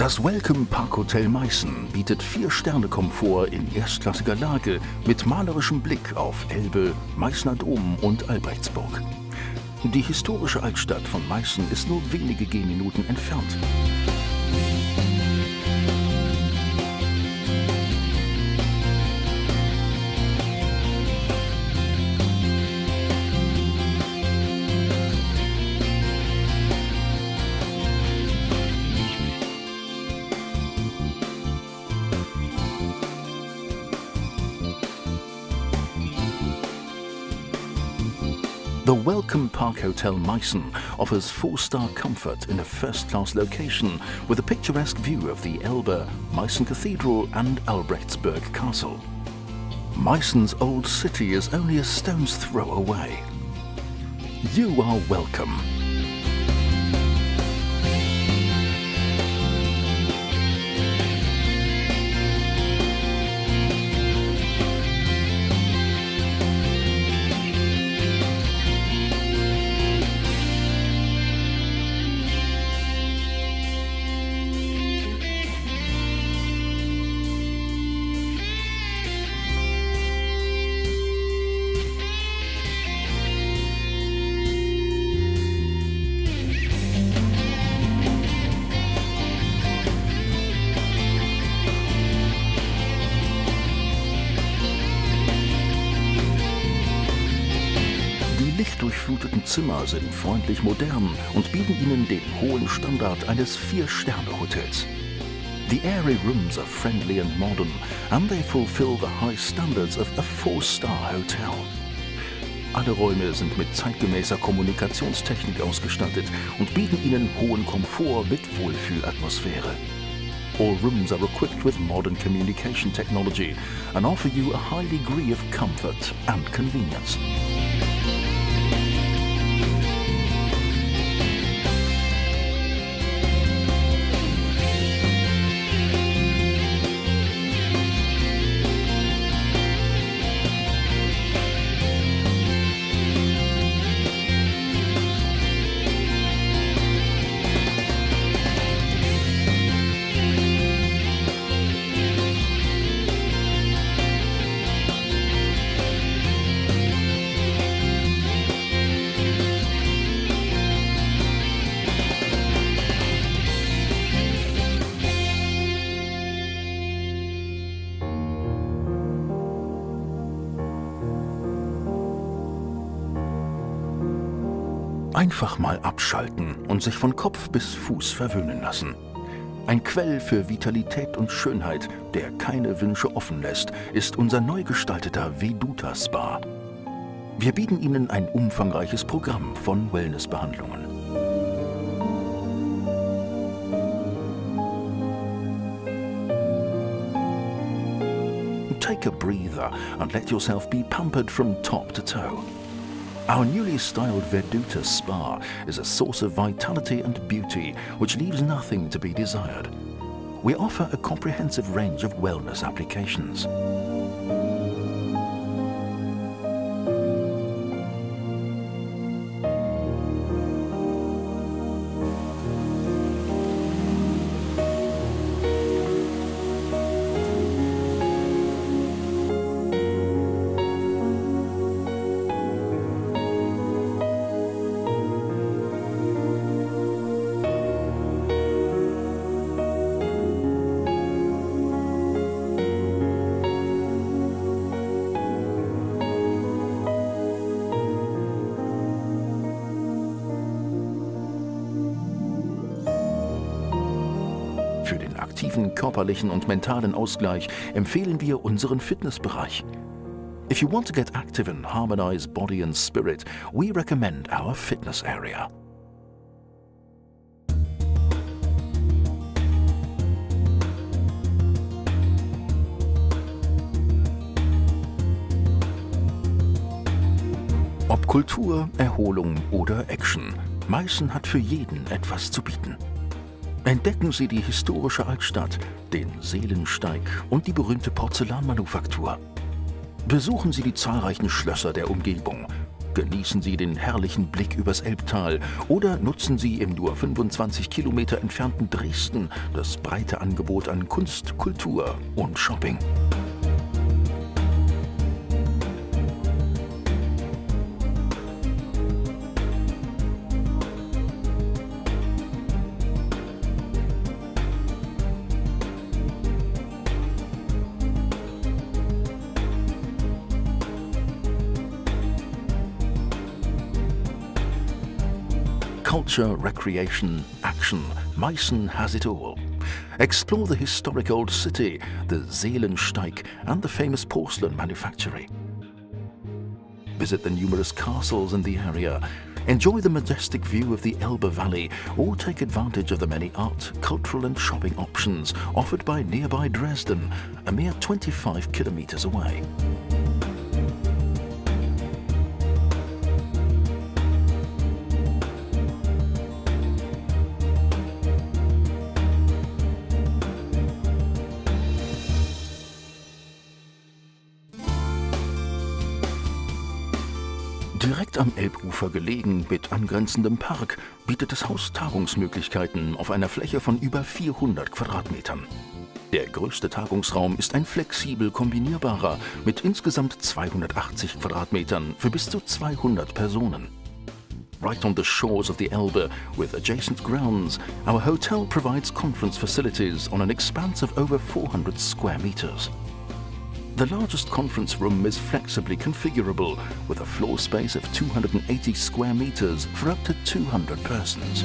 Das Welcome Park Hotel Meißen bietet 4-Sterne-Komfort in erstklassiger Lage mit malerischem Blick auf Elbe, Meißner Dom und Albrechtsburg. Die historische Altstadt von Meißen ist nur wenige Gehminuten entfernt. The Welcome Park Hotel Meißen offers 4-star comfort in a first-class location with a picturesque view of the Elbe, Meißen Cathedral and Albrechtsburg Castle. Meißen's old city is only a stone's throw away. You are welcome. Die lichtdurchfluteten Zimmer sind freundlich modern und bieten Ihnen den hohen Standard eines 4-Sterne-Hotels. The airy rooms are friendly and modern, and they fulfill the high standards of a 4-star hotel. Alle Räume sind mit zeitgemäßer Kommunikationstechnik ausgestattet und bieten Ihnen hohen Komfort mit Wohlfühlatmosphäre. All rooms are equipped with modern communication technology and offer you a high degree of comfort and convenience. Einfach mal abschalten und sich von Kopf bis Fuß verwöhnen lassen. Ein Quell für Vitalität und Schönheit, der keine Wünsche offen lässt, ist unser neu gestalteter Veduta Spa. Wir bieten Ihnen ein umfangreiches Programm von Wellnessbehandlungen. Take a breather and let yourself be pampered from top to toe. Our newly styled Veduta Spa is a source of vitality and beauty which leaves nothing to be desired. We offer a comprehensive range of wellness applications. Für den aktiven körperlichen und mentalen Ausgleich empfehlen wir unseren Fitnessbereich. If you want to get active and harmonize body and spirit, we recommend our fitness area. Ob Kultur, Erholung oder Action, Meißen hat für jeden etwas zu bieten. Entdecken Sie die historische Altstadt, den Seelensteig und die berühmte Porzellanmanufaktur. Besuchen Sie die zahlreichen Schlösser der Umgebung Genießen Sie den herrlichen Blick übers Elbtal oder nutzen Sie im nur 25 Kilometer entfernten Dresden das breite Angebot an Kunst, Kultur und Shopping. Culture, recreation, action, Meißen has it all. Explore the historic old city, the Seelensteig and the famous porcelain manufactory. Visit the numerous castles in the area, enjoy the majestic view of the Elbe Valley, or take advantage of the many art, cultural and shopping options offered by nearby Dresden, a mere 25 kilometers away. Direkt am Elbufer gelegen, mit angrenzendem Park, bietet das Haus Tagungsmöglichkeiten auf einer Fläche von über 400 Quadratmetern. Der größte Tagungsraum ist ein flexibel kombinierbarer mit insgesamt 280 Quadratmetern für bis zu 200 Personen. Right on the shores of the Elbe, with adjacent grounds, our hotel provides conference facilities on an expanse of over 400 square meters. The largest conference room is flexibly configurable, with a floor space of 280 square meters for up to 200 persons.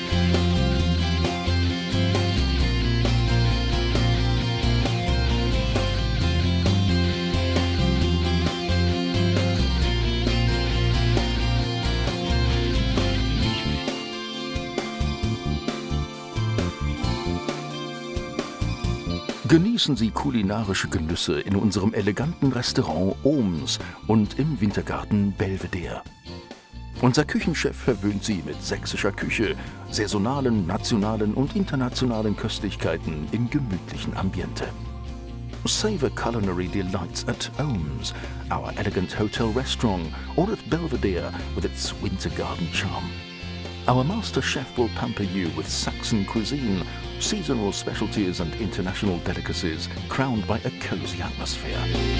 Genießen Sie kulinarische Genüsse in unserem eleganten Restaurant Ohms und im Wintergarten Belvedere. Unser Küchenchef verwöhnt Sie mit sächsischer Küche, saisonalen, nationalen und internationalen Köstlichkeiten im gemütlichen Ambiente. Savor culinary delights at Ohms, our elegant hotel restaurant, or at Belvedere with its winter garden charm. Our master chef will pamper you with Saxon cuisine, seasonal specialties and international delicacies, crowned by a cozy atmosphere.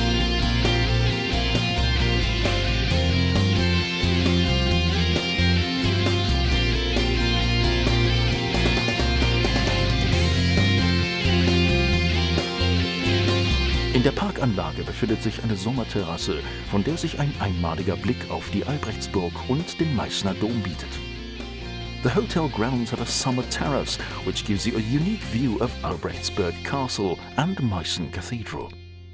In der Parkanlage befindet sich eine Sommerterrasse, von der sich ein einmaliger Blick auf die Albrechtsburg und den Meißner Dom bietet. The hotel grounds have a summer terrace, which gives you a unique view of Albrechtsburg Castle and Meißen Cathedral.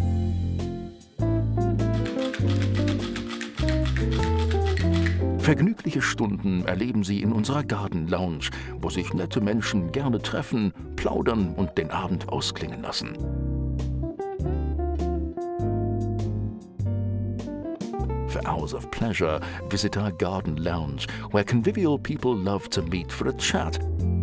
Vergnügliche Stunden erleben Sie in unserer Garden Lounge, wo sich nette Menschen gerne treffen, plaudern und den Abend ausklingen lassen. For hours of pleasure, visit our garden lounge, where convivial people love to meet for a chat.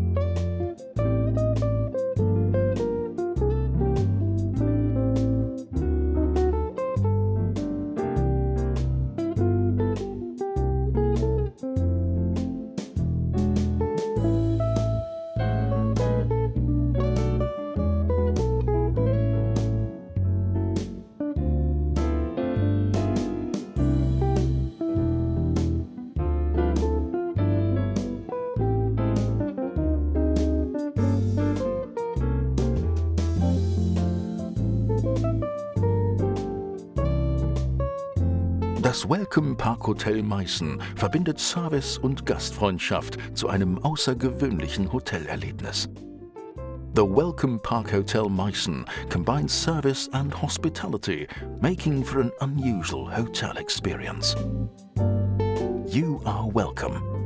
Das Welcome Park Hotel Meißen verbindet Service und Gastfreundschaft zu einem außergewöhnlichen Hotelerlebnis. The Welcome Park Hotel Meißen combines service and hospitality, making for an unusual hotel experience. You are welcome.